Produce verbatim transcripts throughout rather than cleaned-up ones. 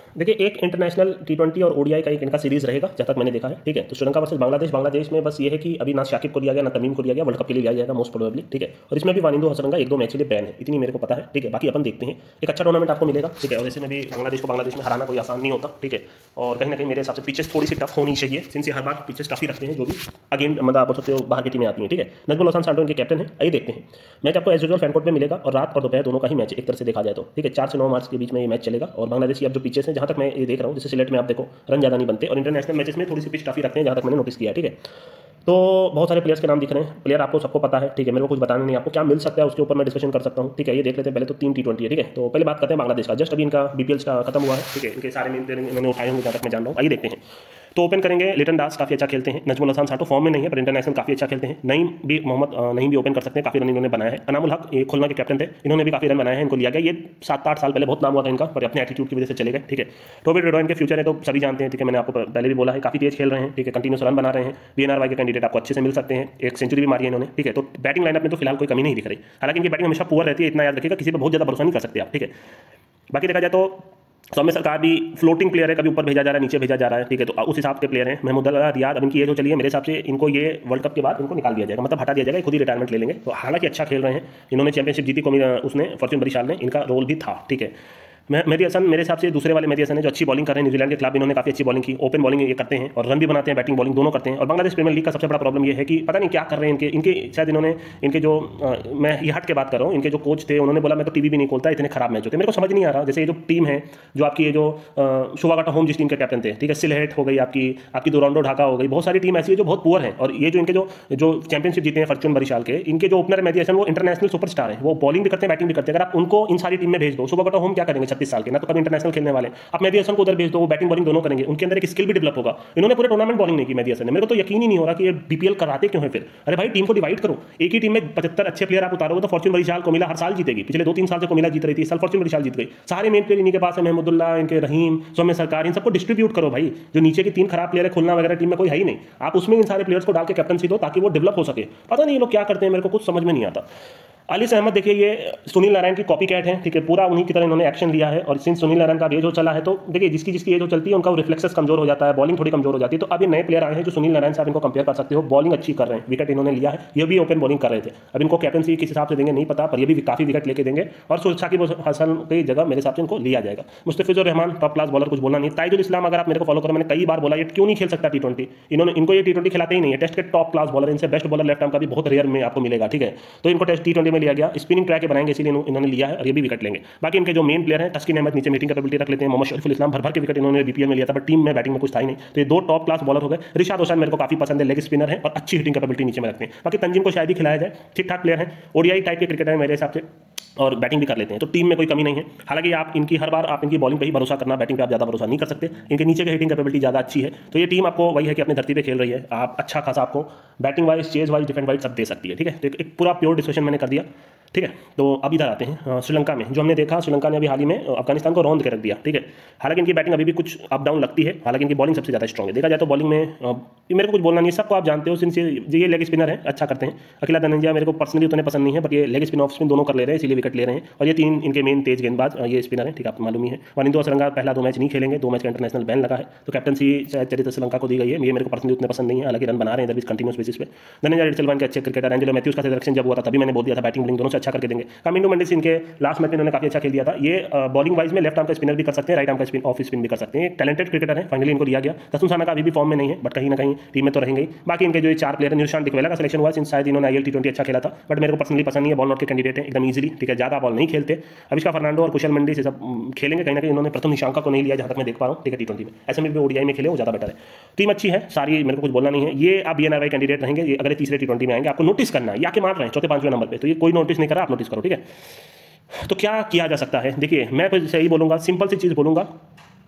देखिए एक international T twenty और ओडीआई का एक इनका सीरीज रहेगा जब तक मैंने देखा है, ठीक है। तो श्रीलंका वर्सेस बांग्लादेश, बांग्लादेश में बस ये है कि अभी ना शाकिब को लिया गया ना तमीम को लिया गया, वर्ल्ड कप के लिए लिया जाएगा मोस्ट प्रोबेबली, ठीक है। और इसमें भी वानिंदो हसरंगा एक दो मैच के लिए बैन है, इतनी मेरे को पता है, ठीक है। बाकी अपन देखते हैं, एक अच्छा टूर्नामेंट आपको मिलेगा, ठीक है। और ऐसे में भी बांग्लादेश को बांग्लादेश में हराना कोई आसान नहीं होता, ठीक है। और कहीं ना कहीं मेरे हिसाब से पिचेस थोड़ी सी टफ होनी चाहिए, सिंस ये हर बार पिचेस टफ ही रखते हैं जो भी अगेन मतलब आप बोल सकते हो बाहर की टीमें आती हैं, ठीक है। नजमुल हसन सांटो इनके कैप्टन है। आइए देखते हैं मैच आपको एज यूजुअल फैनकोर्ट में मिलेगा और रात और दोपहर दोनों का ही मैच एक तरह से देखा जाए तो, ठीक है। चार से नौ मार्च के बीच में ये मैच चलेगा और बांग्लादेश की अब जो पिचेस हैं जहाँ तक मैं ये देख रहा हूँ, जैसे सिलेट में आप देखो रन ज़्यादा नहीं बनते और इंटरनेशनल मैचेस में थोड़ी सी पिच टफी रखते हैं जहाँ तक मैंने नोटिस किया है, ठीक है। तो बहुत सारे प्लेयर्स के नाम दिख रहे हैं, प्लेयर आपको सबको पता है, ठीक है। मेरे को कुछ बताना नहीं, आपको क्या मिल सकता है उसके ऊपर मैं डिस्कशन कर सकता हूँ, ठीक है। ये देख लेते हैं पहले तो तीन टी ट्वेंटी है, ठीक है। तो पहले बात करते हैं बांग्लादेश का, जस्ट अभी इनका बीपीएल का खत्म हुआ है, ठीक है। इनके सारे मेन प्लेयर इन्होंने उठाए होंगे जहाँ तक मैं जान रहा हूँ। आइए देखते हैं। तो ओपन करेंगे लिटन दास, काफी अच्छा खेलते हैं। नजमुल हसन सांटो फॉर्म में नहीं है पर इंटरनेशनल काफी अच्छा खेलते हैं। नईम भी मोहम्मद नईम भी ओपन कर सकते हैं, काफी रन इन्होंने बनाया है। अनामुल हक ये खुलना के कैप्टन थे, इन्होंने भी काफी रन बनाए हैं, इनको लिया गया। ये सात आठ साल पहले बहुत नाम हुआ था इनका पर अपने एटीट्यूड की वजह से चले गए, ठीक है। टोबी रेडो इनके फ्यूचर है तो सभी जानते हैं, ठीक है। मैंने आपको पहले भी बोला है काफी तेज खेल रहे हैं, ठीक है। कंटिन्यूस रन बना रहे हैं। बीएनआरवाई के कैंडिडेट आपको अच्छे से मिल सकते हैं, एक सेंचुरी भी मारी है इन्होंने, ठीक है। तो बैटिंग लाइनअप में तो फिलहाल कोई कमी नहीं दिख रही, हालांकि इनकी बैटिंग हमेशा पुअर रहती है, इतना याद रखिएगा, किसी पर बहुत ज्यादा भरोसा नहीं कर सकते आप, ठीक है। बाकी देखा जाए तो सौम्य सरकार भी फ्लोटिंग प्लेयर है, कभी ऊपर भेजा जा रहा है नीचे भेजा जा रहा है, ठीक है। तो उस हिसाब के प्लेयर हैं। महमूदुल्लाह रियाद अब इनकी एज हो चली है, मेरे हिसाब से इनको ये वर्ल्ड कप के बाद इनको निकाल दिया जाएगा, मतलब हटा दिया जाएगा, खुद ही रिटायरमेंट ले लेंगे। तो हालांकि अच्छा खेल रहे हैं, इन्होंने चैंपियनशिप जीती को उसने फॉर्च्यून बरिशाल ने, इनका रोल भी था, ठीक है। मेहदी हसन मेरे हिसाब से दूसरे वाले मेहदी हसन है जो अच्छी बॉलिंग कर रहे हैं, न्यूजीलैंड के खिलाफ इन्होंने काफी अच्छी बॉलिंग की, ओपन बॉलिंग ये करते हैं और रन भी बनाते हैं, बैटिंग बॉलिंग दोनों करते हैं। और बांग्लादेश प्रीमियर लीग का सबसे बड़ा प्रॉब्लम ये है कि पता नहीं क्या कर रहे हैं इनके इनके शायद इन्होंने इनके जो आ, मैं ये हट के बात कर रहा हूँ, इनके जो कोच थे उन्होंने बोला मैं तो टीवी भी नहीं खोलता, इतने खराब मैच होते हैं। मेरे को समझ नहीं आ रहा, जैसे ये जो टीम है जो आपकी ये जो शुभागाटा होम जिस टीम के कैप्टन थे, ठीक है, सिलहेट हो गई आपकी आपकी दुरांडो ढाका हो गई, बहुत सारी टीम ऐसी है जो बहुत पुअर है। और ये जो इनके जो जो चैंपियनशिप जीते हैं फॉर्च्यून बरिशाल के, इनके जो ओपनर मेहदी हसन वो इंटरनेशनल सुपरस्टार है, वो बॉलिंग भी करते हैं बैटिंग भी करते हैं। अगर आप उनको इन सारी टीम में भेज दो, शुभागाटा होम क्या करेंगे छत्तीस साल के, ना तो कभी इंटरनेशनल खेलने वाले, आप मेहदी हसन को उधर भेज दो, वो बैटिंग बॉलिंग दोनों करेंगे, उनके अंदर एक स्किल भी डेवलप होगा। इन्होंने पूरे टूर्नामेंट बॉलिंग नहीं की मेहदी हसन ने, मेरे को तो यकीन ही नहीं हो रहा कि ये बीपीएल कराते क्यों है फिर। अरे भाई टीम को डिवाइड करो, एक ही टीम में पचहत्तर अच्छे प्लेयर आप उतारोगे तो फॉर्च्यून बरिशाल को मिला हर साल जीतेगी, पिछले दो तीन साल से को मिला जीत रही थी, साल फॉर्च्यून बरिशाल जीत गई। सारे मेन प्लेयर इन्हीं के पास है, महमूदुल्लाह, इनके रहीम, सौम्य सरकार, इन सबको डिस्ट्रीब्यूट करो भाई। जो नीचे की तीन खराब प्लेयर है, खुलना वगैरह टीम में कोई है ही नहीं, आप उसमें इन सारे प्लेयर्स को डाल के कैप्टनसी दो ताकि वो डेवलप हो सके। पता नहीं ये लोग क्या करते हैं, मेरे को कुछ समझ में नहीं आता। अलीस अहमद देखिए ये सुनील नारायण की कॉपी कैट है, ठीक है, पूरा उन्हीं की तरह इन्होंने एक्शन लिया है। और सिंस सुनील नारायण का एज हो चला है तो देखिए जिसकी जिसकी एज हो चलती है उनका रिफ्लेक्सेस कमजोर हो जाता है, बॉलिंग थोड़ी कमजोर हो जाती है। तो अब ये नए प्लेयर आए हैं जो सुनील नारायण से आप इनको कंपेयर कर सकते हो, बॉलिंग अच्छी कर रहे हैं, विकेट इन्होंने लिया है, ये भी ओपन बॉलिंग कर रहे थे। अब इनको कैप्टनसी किस हिसाब से देंगे नहीं पता, पर ये भी काफी विकेट लेके देंगे और साकिब हसन की जगह मेरे हिसाब से इनको लिया जाएगा। Mustafizur Rahman top class bowler, कुछ बोलना नहीं। ताइजुल इस्लाम अगर आप मेरे को फॉलो करो, मैंने कई बार बोला ये क्यों नहीं खेल सकता टी ट्वेंटी, इन्होंने इनको ये टी ट्वेंटी खिलाते ही नहीं है। टेस्ट के टॉप क्लास बॉलर, इनसे बेस्ट बॉलर लेफ्ट आर्म का भी बहुत रेयर में आपको मिलेगा, ठीक है। तो इनको टेस्ट टी ट्वेंटी में लिया गया, स्पिनिंग ट्रैक बनाएंगे इसीलिए इन्होंने लिया है और ये भी विकेट लेंगे। बाकी इनके जो मेन प्लेयर हैं तस्कीन अहमद नीचे मीटिंग कैपेबिलिटी रख लेते हैं, मोहम्मद शरीफुल इस्लाम भर भर के विकेट इन्होंने बीपीएल में लिया था, बट टीम में बैटिंग में कुछ था ही नहीं। तो ये दो टॉप क्लास बॉलर हो गए। रिशाद हुसैन मेरे को काफी पसंद है, लेग स्पिनर है और अच्छी हिटिंग कैपेबिलिटी नीचे में रखते हैं। बाकी तंजीम को शायद ही खिलाया जाए, ठीक ठाक प्लेयर है, ओडीआई टाइप के क्रिकेटर है मेरे हिसाब से और बैटिंग भी कर लेते हैं, तो टीम में कोई कमी नहीं है। हालांकि आप इनकी हर बार आप इनकी बॉलिंग पे ही भरोसा करना, बैटिंग पे आप ज्यादा भरोसा नहीं कर सकते। इनके नीचे की हिटिंग कैपेबिलिटी ज्यादा अच्छी है, तो ये टीम आपको वही है कि अपनी धरती पे खेल रही है, आप अच्छा खासा आपको batting wise, chase wise, defend wise सब दे सकती है, ठीक है। तो एक पूरा प्योर डिस्कशन मैंने कर दिया, ठीक है। तो अब इधर आते हैं श्रीलंका में, जो हमने देखा श्रीलंका ने अभी हाल ही में अफगानिस्तान को रौंद के रख दिया, ठीक है। हालांकि इनकी बैटिंग अभी भी कुछ अप डाउन लगती है, हालांकि इनकी बॉलिंग सबसे ज्यादा स्ट्रॉग है। देखा जाए तो बॉलिंग में मेरे को कुछ बोलना नहीं है, सबको आप जानते हो, सिंस ये लेग स्पिनर है, अच्छा करते हैं। अखिला धनंजय मेरे को पर्सनली उतने पसंद नहीं है, बट ये लेग स्पिन ऑफ स्पिन दोनों कर ले रहे हैं, इसीलिए विकेट ले रहे हैं। और ये तीन इनके मेन तेज गेंदबाज ये स्पिनर है, ठीक है, आपको मालूम ही है। वानिंदो हसरंगा पहला दो मैच नहीं खेलेंगे, दो मैच का इंटरनेशनल बैन लगा है, तो कैप्टनसी चरित्र श्रीलंका को दी गई है। ये मेरे को पर्सनली उतने पसंद नहीं है, हालांकि रन बना रहे हैं इधर कंटिन्यूस बेसिस पे। धनंजय सिल्वा के अच्छे क्रिकेटर, एंजेलो मैथ्यूज का सिलेक्शन जब हुआ था तभी मैंने बोल दिया था बैटिंग बॉलिंग दोनों से अच्छा करके देंगे। कामिंडो मेंडिस इनके लास्ट मैच में इन्होंने काफी अच्छा खेल दिया था। ये बॉलिंग वाइज में लेफ्ट आर्म का स्पिनर भी कर सकते हैं, राइट आर्म का स्पिन ऑफ स्पिन भी कर सकते हैं, टैलेंटेड क्रिकेटर है, फाइनली इनको दिया गया। दसुन साना का अभी भी फॉर्म में नहीं है, बट कहीं ना कहीं टीम में तो रहेंगे। बाकी इनके जो चार प्लेयर निशांत डिकवेला का सिलेक्शन हुआ, शायद इन्होंने आईएल टी ट्वेंटी अच्छा खेला था, बट मेरे को पर्सनली पसंद नहीं है, बॉल नॉट के कैंडिडेट है एकदम इजीली, ठीक है, ज्यादा बॉल नहीं खेलते। अभिषेक फर्नांडो और कुशल मंडी से सब खेलेंगे, कहीं ना कहीं इन्होंने प्रथम निशांका को नहीं लिया जहां तक मैं देख पा रहा हूं, ठीक है, टी ट्वेंटी में। ऐसे में भी ओडीआई में खेले वो ज्यादा बेटर है। टीम अच्छी है सारी, मेरे को कुछ बोलना नहीं है। ये अब बीएनआरआई कैंडिडेट रहेंगे, ये अगले तीसरे टी ट्वेंटी में आएंगे, आपको नोटिस करना है, या के मार रहे हैं चौथे पांचवें नंबर पे, तो ये कोई नोटिस नहीं करा, आप नोटिस करो, ठीक है। तो क्या किया जा सकता है, देखिए मैं सही बोलूंगा, सिंपल सी चीज बोलूंगा,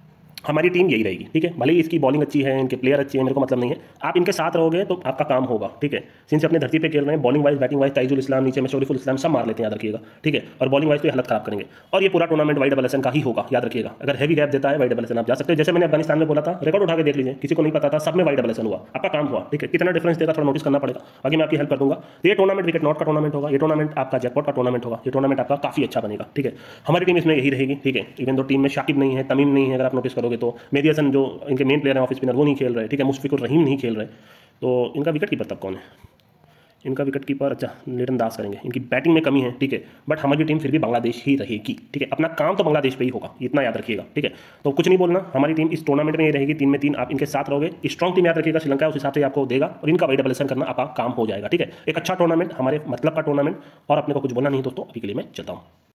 हमारी टीम यही रहेगी, ठीक है। भले ही इसकी बॉलिंग अच्छी है, इनके प्लेयर अच्छे हैं, मेरे को मतलब नहीं है, आप इनके साथ रहोगे तो आपका काम होगा, ठीक है। सिंस अपने धरती पे खेल रहे हैं, bowling wise batting wise Taijul Islam, नीचे में शरीफुल इस्लाम सब मार लेते हैं, याद रखिएगा, ठीक है। और बॉलिंग वाइज तो ये हालत खराब करेंगे, और ये पूरा tournament Y double S N का ही होगा, याद रखिएगा। अगर हैवी गैप देता है वाई डबल एस एन आप जा सकते हैं, जैसे मैंने अफगानिस्तान में बोला था, रिकॉर्ड उठा के देख लीजिए, किसी को नहीं पता था, सब में वाई डबल एस एन हुआ, आपका काम हुआ, ठीक है। कितना डिफरेंस देगा थोड़ा नोटिस करना पड़ेगा, बाकी मैं आपकी हेल्प कर दूंगा। तो ये टूर्नामेंट विकेट नॉट का टूर्नामेंट होगा, ये टूर्नामेंट आपका जैकपॉट का टूर्नामेंट होगा, ये टूर्नामेंट आपका काफी अच्छा बनेगा, ठीक है। हमारी टीम इसमें यही रहेगी, ठीक है। इवन दो टीम में शाकिब नहीं है, तमीम नहीं है, अगर आप नोटिस करोगे तो मेहदी हसन जो इनके मेन प्लेयर हैं ऑफ स्पिनर वो नहीं खेल रहे, ठीक है। मुशफिकुर रहीम नहीं खेल रहे, तो इनका विकेट कीपर तब कौन है? इनका विकेट कीपर अच्छा लिटन दास करेंगे, इनकी बैटिंग में कमी है, ठीक है। बट हमारी टीम फिर भी बांग्लादेश ही रहेगी, ठीक है। अपना काम तो बांग्लादेश पे ही होगा, इतना याद रखिएगा, ठीक है। तो कुछ नहीं बोलना, हमारी टीम इस टूर्नामेंट में ये रहेगी, तीन में तीन आप इनके साथ रहोगे। स्ट्रॉन्ग टीम याद रखिएगा, श्रीलंका उस हिसाब से आपको देगा, और इनका वाई डबल एस एन करना आपका काम हो जाएगा, ठीक है। एक अच्छा टूर्नामेंट, हमारे मतलब का टूर्नामेंट, और अपने को कुछ बोलना नहीं दोस्तों, अभी के लिए मैं चलता हूँ।